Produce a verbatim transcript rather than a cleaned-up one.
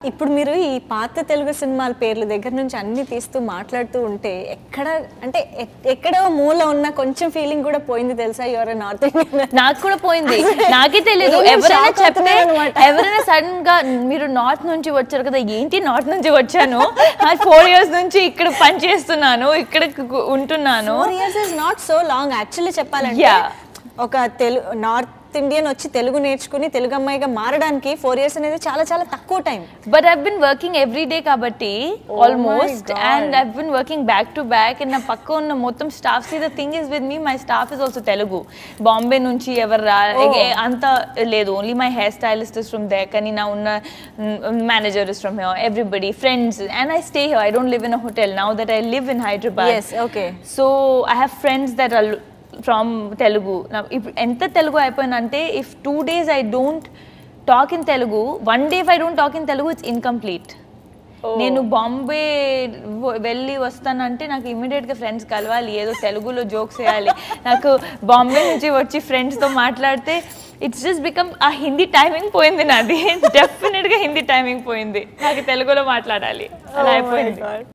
ఇప్పుడు మీరు ఈ పాత తెలుగు సినిమాల పేర్ల దగ్గర నుంచి అన్ని తీస్తూ మాట్లాడుతూ ఉంటే ఎక్కడ అంటే ఎక్కడో మూల ఉన్న కొంచెం ఫీలింగ్ కూడా పోయింది తెలుసా? Your North Indian. నాకు కూడా పోయింది, నాకే తెలియదు. ఎవరైనా చెప్తే ఎవరైనా సడన్ గా మీరు నార్త్ నుంచి వచ్చారు కదా, ఏంటి నార్త్ నుంచి వచ్చాను, ఫోర్ ఇయర్స్ నుంచి ఇక్కడ పని చేస్తున్నాను, ఇక్కడ ఉంటున్నాను. Four years is not so long actually చెప్పాలంటే. ఒక తెలుగు నార్త్ ఇండియన్ వచ్చి తెలుగు నేర్చుకుని తెలుగు అమ్మాయిగా మారడానికి ఫోర్ ఇయర్స్ అనేది చాలా చాలా తక్కువ time. But I been working every day కాబట్టి almost, and I been working back to back. And నా పక్క ఉన్న మొత్తం staff, see the thing is with me, my staff is also Telugu. Bombay నుంచి ఎవరు రా అంత లేదు, only my hair stylist is from there, కానీ నా ఉన్న manager is from here, everybody friends. And I stay here, I don't live in a hotel now that I live in Hyderabad. Okay, so I have friends that are from Telugu. Now, if enta Telugu ayipoyinante, if two days I don't talk in Telugu, one day if I don't talk in Telugu, it's incomplete. నేను బాంబే వెళ్ళి వస్తానంటే నాకు ఇమీడియట్గా friends కలవాలి, ఏదో తెలుగులో jokes వేయాలి. నాకు బాంబే నుంచి వచ్చి ఫ్రెండ్స్తో మాట్లాడితే ఇట్స్ జస్ట్ బికమ్ ఆ హిందీ టైమింగ్ పోయింది నాది. డెఫినెట్గా హిందీ టైమింగ్ పోయింది, నాకు తెలుగులో మాట్లాడాలి, అలా అయిపోయింది.